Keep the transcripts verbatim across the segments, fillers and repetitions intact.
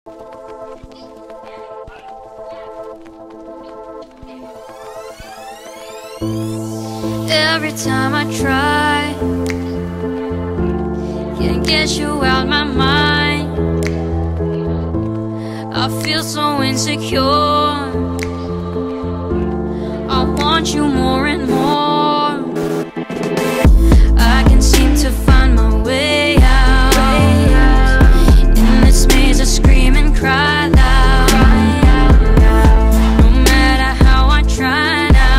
Every time I try, can't get you out my mind. I feel so insecure. I want you more and more. I can't seem to find my way out in this maze of scream and cry loud. No matter how I try.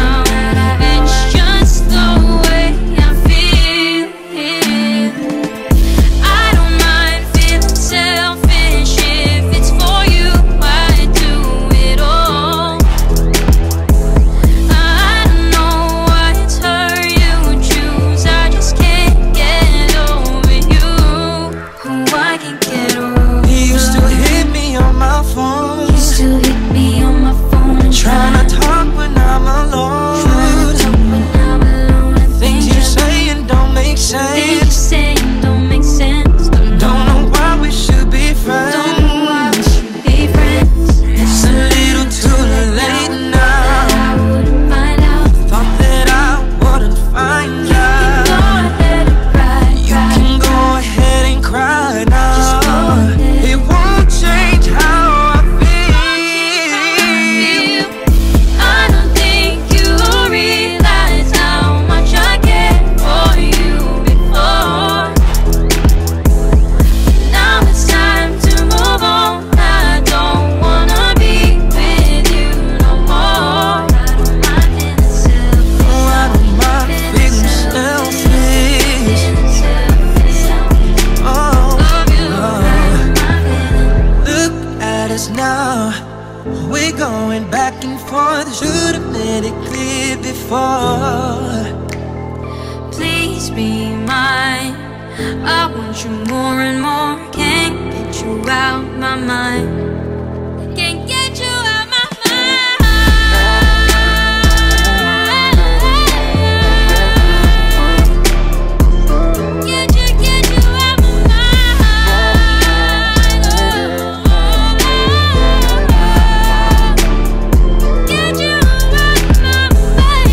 Please be mine. I want you more and more. Can't get you out my mind. Can't get you out my mind. Get you, get you out my mind. Oh, get you out my mind.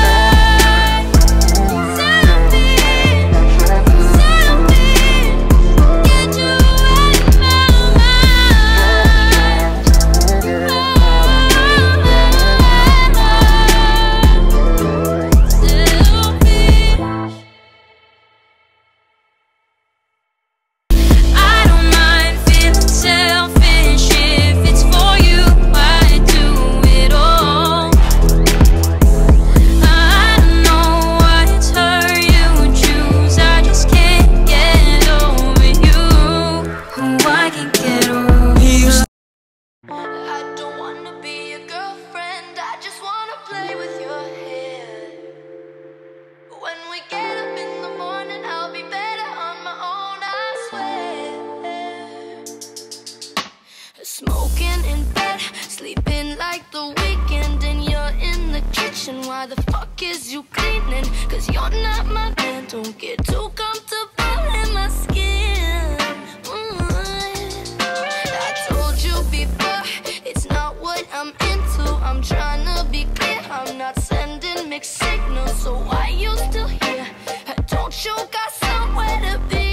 Smoking in bed, sleeping like the weekend, and you're in the kitchen. Why the fuck is you cleaning? Cause you're not my man. Don't get too comfortable in my skin. mm. I told you before, it's not what I'm into. I'm trying to be clear, I'm not sending mixed signals. So why you still here? Don't you got somewhere to be?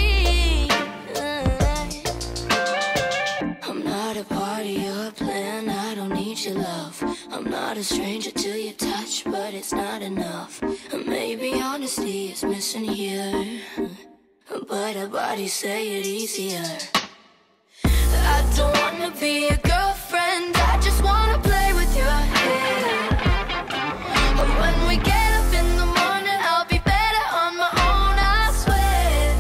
Your love. I'm not a stranger to your touch, but it's not enough. Maybe honesty is missing here, but our bodies say it easier. I don't wanna be your girlfriend, I just wanna play with your head. When we get up in the morning, I'll be better on my own, I swear.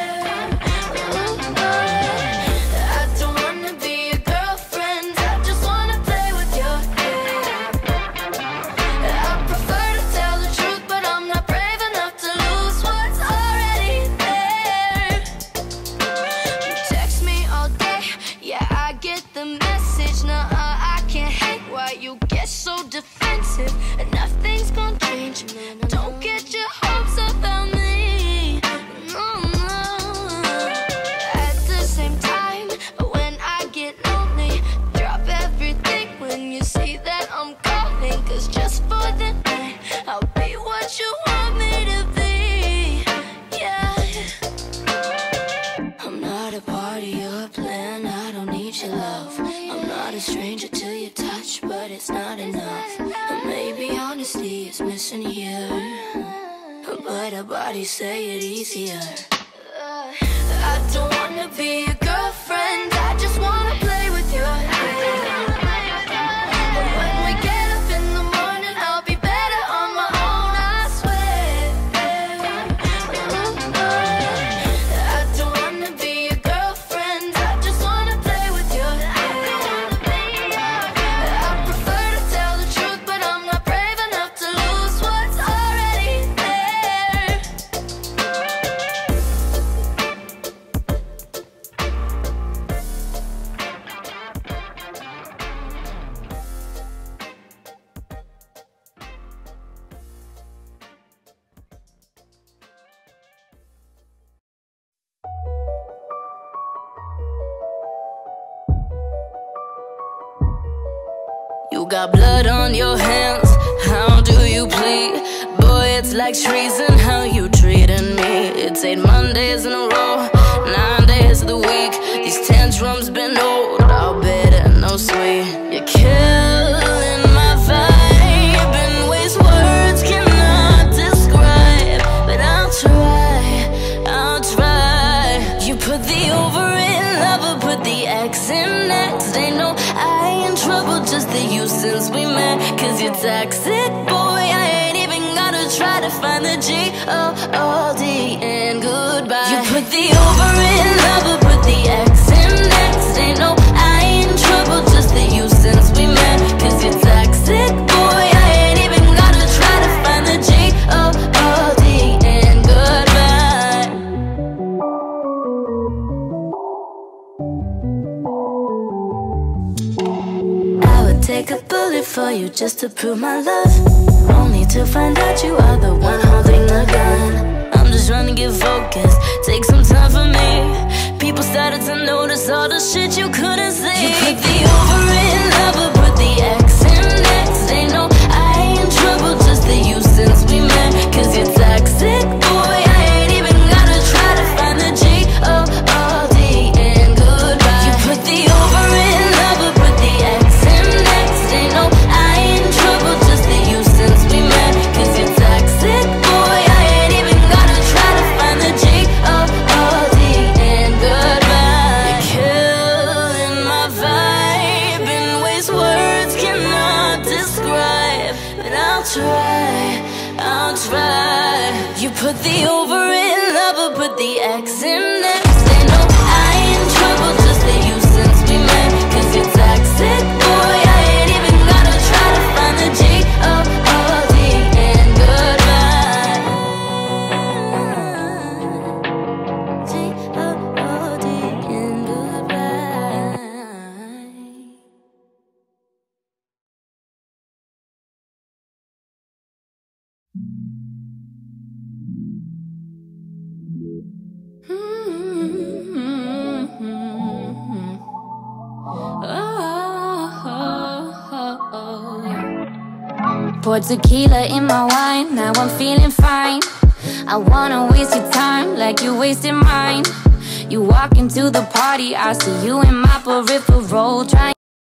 I don't wanna be your girlfriend, I just wanna play with your head. I prefer to tell the truth, but I'm not brave enough to lose what's already there. You text me all day, yeah, I get the message. Nah, I can't hate why you get so defensive. And nothing's gonna change, don't get your hopes up about me. No, no. At the same time, when I get low, need your love. I'm not a stranger to your touch, but it's not enough. And maybe honesty is missing here, but our bodies say it easier. I don't wanna be a girlfriend, I just wanna play with your head. When we get up in the morning, I'll be better on my own, I swear. I don't wanna be a girlfriend, I just wanna play with your head. I prefer to tell the truth, but I'm not brave enough to lose what's already there. You got blood on your hands, how do you plead? Boy, it's like treason how you treating me. It's eight Mondays in a row, nine days of the week. These tantrums been old, I'll bet it no sweet. You're killing my vibe in ways words cannot describe. But I'll try, I'll try. You put the over in lover, put the X in next. Ain't no I in trouble, just the you since we met. Cause you're toxic, boy, I ain't even gotta try to find the G O O D and goodbye. You put the over in lover, put the X in next. Ain't no I in trouble, just the you since we met. Cause you're toxic, boy, I ain't even gotta try to find the G O O D and goodbye. I would take a bullet for you just to prove my love, only to find out you are the one holding the gun. I'm just trying to get focused, take some time for me. People started to notice all the shit you couldn't see. You put the over in lover, put the X in next. Ain't no I in trouble, just the you since we met. Cause you're toxic, boy, I ain't even gotta try to find the G O O D and goodbye. You put the over in lover, put the X in next. Ain't no I in trouble, just the you since we met. Cause you're toxic, boy, I ain't even gotta try to find the G O O D and goodbye. You're killing my vibe in ways words cannot describe. But I'll try, I'll try. You put the over in lover, put the X in next. Ain't no I in trouble, just the you since we met. Cause you're toxic, boy, I ain't even gotta try to find the G O O D and goodbye. G O O D and goodbye. Pour tequila in my wine, now I'm feeling fine. I wanna waste your time like you wasted mine. You walk into the party, I see you in my peripheral trying.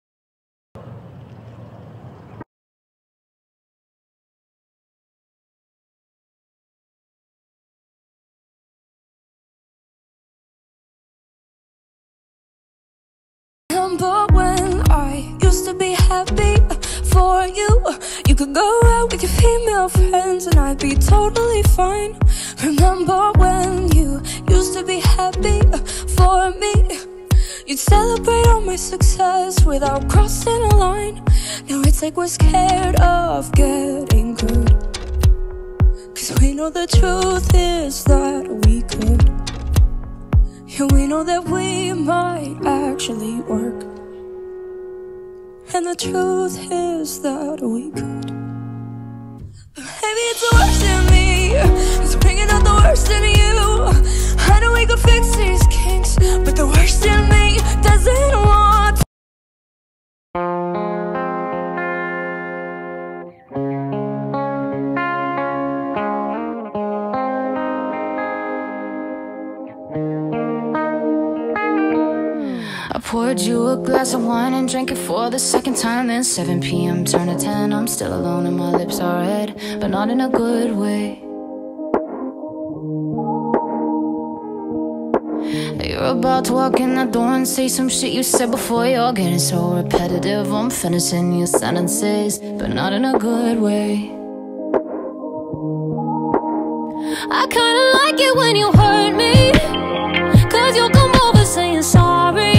Remember when I used to be happy for you? You could go out with your female friends and I'd be totally fine. Remember when you used to be happy for me? You'd celebrate all my success without crossing a line. Now it's like we're scared of getting good, cause we know the truth is that we could. Yeah, we know that we might actually work, and the truth is that we could. But maybe it's the worst in me, it's bringing out the worst in you. I know we could fix these kinks, but the worst in me doesn't want to. I pour poured you a glass of wine and drank it for the second time. Then seven p m turned to ten. I'm still alone and my lips are red, but not in a good way. You're about to walk in that door and say some shit you said before. You're getting so repetitive, I'm finishing your sentences, but not in a good way. I kinda like it when you hurt me, cause you'll come over saying sorry.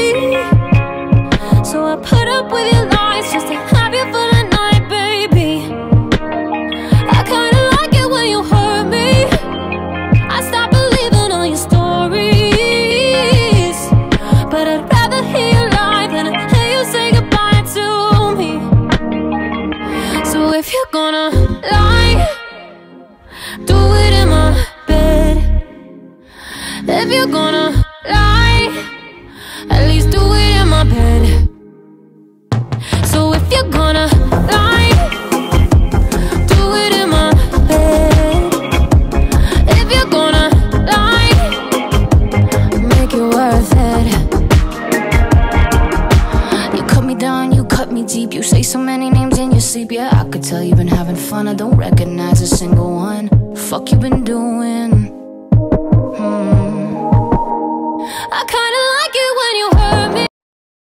So I put up with your lies just to have you for the night, baby. I kinda like it when you hurt me. I stopped believing all your stories, but I'd rather hear you lie than hear you say goodbye to me. So if you're gonna lie, do it in my bed. If you're gonna lie, at least do it in my bed. So if you're gonna lie, do it in my bed. If you're gonna lie, make it worth it. You cut me down, you cut me deep. You say so many names in your sleep. Yeah, I could tell you've been having fun. I don't recognize a single one. Fuck you been doing? Hmm. I kinda like it when you hurt me.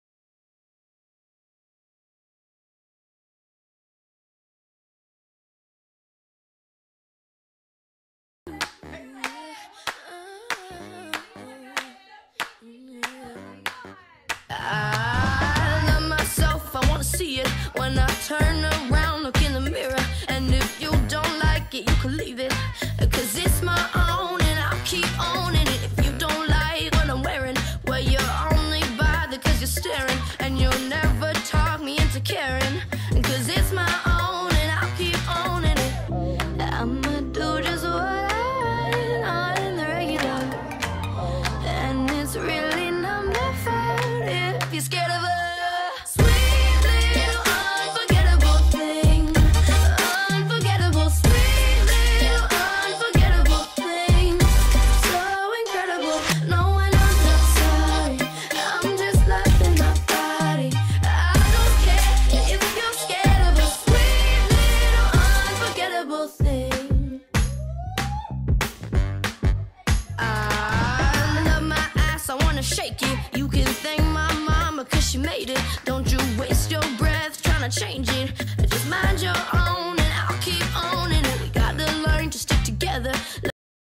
I love myself, I wanna see it. When I turn around, look in the mirror, and if you don't like it, you can leave it, cause it's my own and I'll keep owning it. If you don't like what I'm wearing, well, you're only bothered cause you're staring, and you'll never talk me into caring, cause it's my own and I'll keep owning it. I'ma do just what I want on the regular, and it's really not my fault if you're scared of a sweet little unforgettable thing. Unforgettable, sweet little unforgettable thing. So incredible, knowing I'm not sorry. I'm just loving my body. I don't care if you're scared of a sweet little unforgettable thing. I love my ass, I wanna shake it. You can thank my mama cause she made it. Don't you waste your breath trying to change it. Just mind your